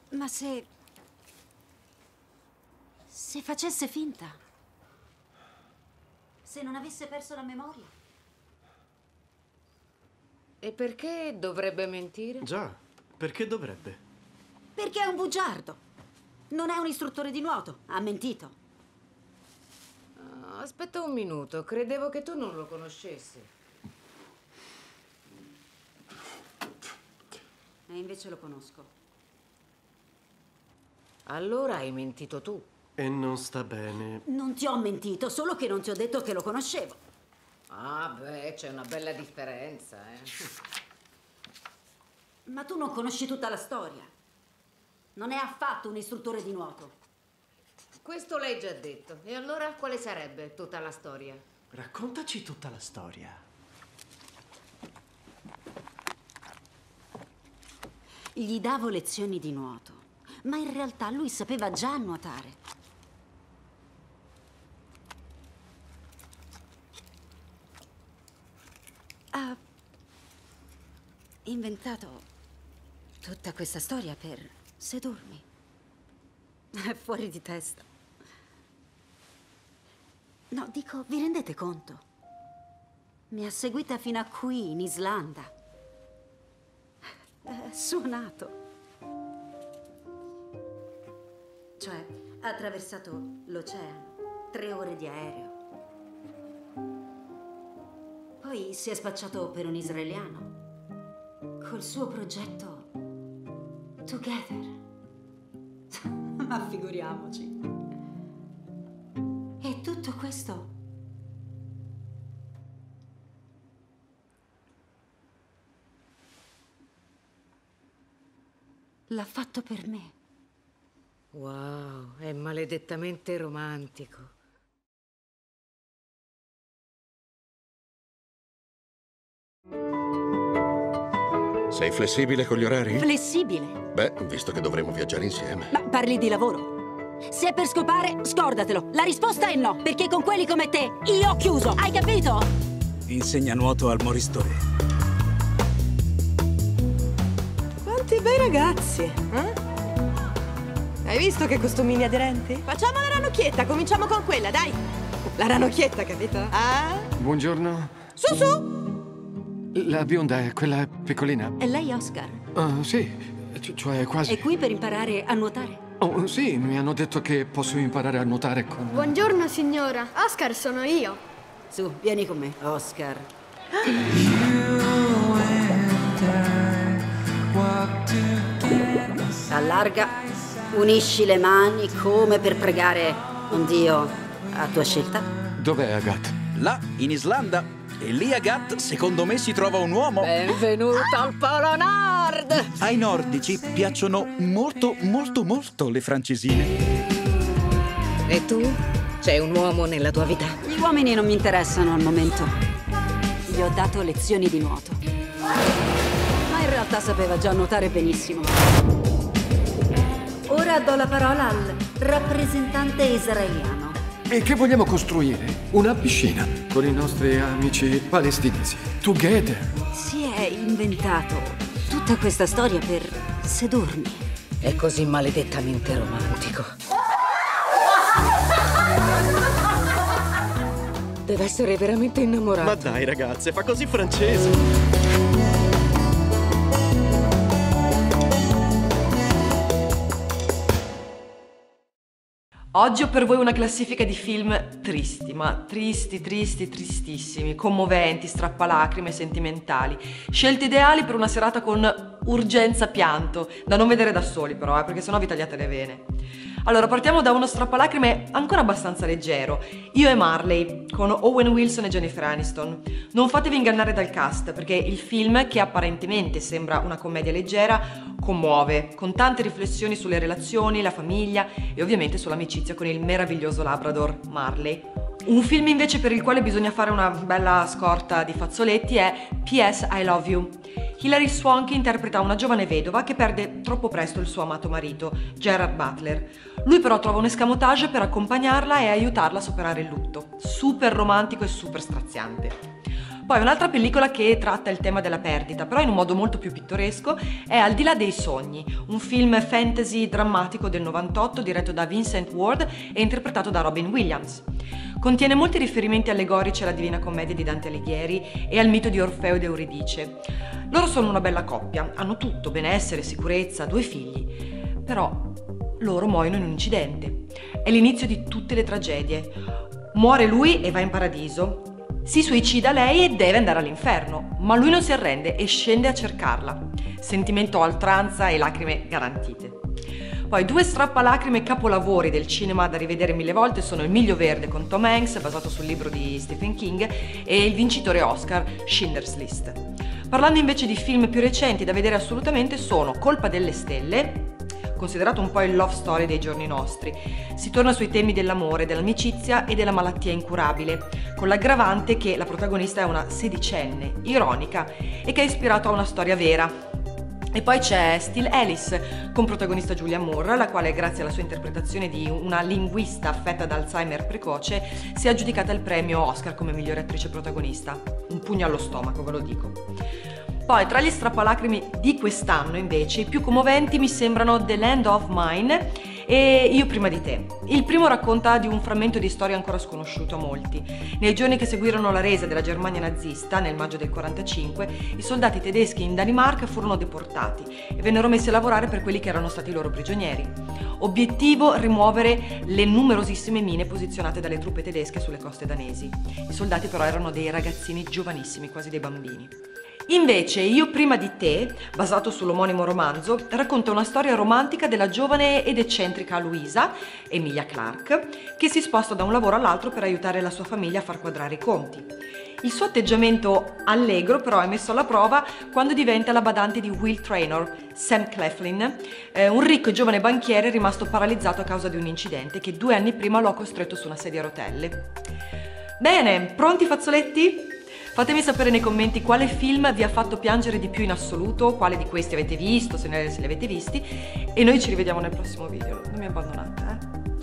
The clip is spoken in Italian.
Ma se facesse finta? Se non avesse perso la memoria? E perché dovrebbe mentire? Già, perché dovrebbe? Perché è un bugiardo. Non è un istruttore di nuoto. Ha mentito. Aspetta un minuto, credevo che tu non lo conoscessi. E invece lo conosco. Allora hai mentito tu. E non sta bene. Non ti ho mentito, solo che non ti ho detto che lo conoscevo. Ah, beh, c'è una bella differenza, eh. Ma tu non conosci tutta la storia. Non è affatto un istruttore di nuoto. Questo l'hai già detto. E allora quale sarebbe tutta la storia? Raccontaci tutta la storia. Gli davo lezioni di nuoto, ma in realtà lui sapeva già nuotare. Ha inventato tutta questa storia per sedurmi. È fuori di testa. No, dico, vi rendete conto? Mi ha seguita fino a qui, in Islanda. È suonato. Cioè, ha attraversato l'oceano, 3 ore di aereo. Poi si è spacciato per un israeliano, col suo progetto Together. Ma figuriamoci. E tutto questo l'ha fatto per me. Wow, è maledettamente romantico. Sei flessibile con gli orari? Flessibile? Beh, visto che dovremo viaggiare insieme. Ma parli di lavoro? Se è per scopare, scordatelo. La risposta è no, perché con quelli come te io ho chiuso, hai capito? Insegna nuoto al Moristore. Quanti bei ragazzi, eh? Hai visto che costumini aderenti? Facciamo la ranocchietta, cominciamo con quella, dai! La ranocchietta, capito? Ah? Buongiorno. Su, su! La bionda è quella piccolina? E lei Oscar? Sì, cioè quasi. È qui per imparare a nuotare? Oh, sì, mi hanno detto che posso imparare a nuotare con... Buongiorno, signora. Oscar sono io. Su, vieni con me, Oscar. Allarga, unisci le mani come per pregare un dio a tua scelta. Dov'è Agat? Là, in Islanda. E lì a Gat, secondo me, si trova un uomo. Benvenuto al Polo Nord! Ai nordici piacciono molto, molto, molto le francesine. E tu? C'è un uomo nella tua vita? Gli uomini non mi interessano al momento. Gli ho dato lezioni di nuoto. Ma in realtà sapeva già nuotare benissimo. Ora do la parola al rappresentante israeliano. E che vogliamo costruire? Una piscina con i nostri amici palestinesi. Together. Si è inventato tutta questa storia per sedurmi. È così maledettamente romantico. Deve essere veramente innamorato. Ma dai, ragazze, fa così francese. Oggi ho per voi una classifica di film tristi, ma tristi, tristi, tristissimi, commoventi, strappalacrime, sentimentali. Scelte ideali per una serata con urgenza pianto, da non vedere da soli però, perché sennò vi tagliate le vene. Allora, partiamo da uno strappalacrime ancora abbastanza leggero. Io e Marley, con Owen Wilson e Jennifer Aniston. Non fatevi ingannare dal cast, perché il film, che apparentemente sembra una commedia leggera, commuove, con tante riflessioni sulle relazioni, la famiglia e ovviamente sull'amicizia con il meraviglioso Labrador Marley. Un film invece per il quale bisogna fare una bella scorta di fazzoletti è P.S. I Love You. Hilary Swank interpreta una giovane vedova che perde troppo presto il suo amato marito, Gerard Butler. Lui però trova un escamotage per accompagnarla e aiutarla a superare il lutto. Super romantico e super straziante. Poi un'altra pellicola che tratta il tema della perdita, però in un modo molto più pittoresco, è Al di là dei sogni, un film fantasy drammatico del 98 diretto da Vincent Ward e interpretato da Robin Williams. Contiene molti riferimenti allegorici alla Divina Commedia di Dante Alighieri e al mito di Orfeo ed Euridice. Loro sono una bella coppia, hanno tutto, benessere, sicurezza, 2 figli. Però loro muoiono in un incidente. È l'inizio di tutte le tragedie. Muore lui e va in paradiso. Si suicida lei e deve andare all'inferno, ma lui non si arrende e scende a cercarla. Sentimento a oltranza e lacrime garantite. Poi 2 strappalacrime capolavori del cinema da rivedere 1000 volte sono Il miglio verde con Tom Hanks, basato sul libro di Stephen King, e il vincitore Oscar Schindler's List. Parlando invece di film più recenti da vedere assolutamente sono Colpa delle stelle, considerato un po' il love story dei giorni nostri. Si torna sui temi dell'amore, dell'amicizia e della malattia incurabile, con l'aggravante che la protagonista è una sedicenne, ironica, e che è ispirato a una storia vera. E poi c'è Still Alice, con protagonista Julia Moore, la quale grazie alla sua interpretazione di una linguista affetta da Alzheimer precoce si è aggiudicata il premio Oscar come migliore attrice protagonista. Un pugno allo stomaco, ve lo dico. Poi tra gli strappalacrimi di quest'anno invece i più commoventi mi sembrano The Land of Mine e Io prima di te. Il primo racconta di un frammento di storia ancora sconosciuto a molti. Nei giorni che seguirono la resa della Germania nazista, nel maggio del 45, i soldati tedeschi in Danimarca furono deportati e vennero messi a lavorare per quelli che erano stati i loro prigionieri. Obiettivo: rimuovere le numerosissime mine posizionate dalle truppe tedesche sulle coste danesi. I soldati però erano dei ragazzini giovanissimi, quasi dei bambini. Invece Io prima di te, basato sull'omonimo romanzo, racconta una storia romantica della giovane ed eccentrica Luisa, Emilia Clarke, che si sposta da un lavoro all'altro per aiutare la sua famiglia a far quadrare i conti. Il suo atteggiamento allegro però è messo alla prova quando diventa la badante di Will Traynor, Sam Claflin, un ricco e giovane banchiere rimasto paralizzato a causa di un incidente che 2 anni prima lo ha costretto su una sedia a rotelle. Bene, pronti fazzoletti? Fatemi sapere nei commenti quale film vi ha fatto piangere di più in assoluto, quale di questi avete visto, se li avete visti, e noi ci rivediamo nel prossimo video. Non mi abbandonate, eh?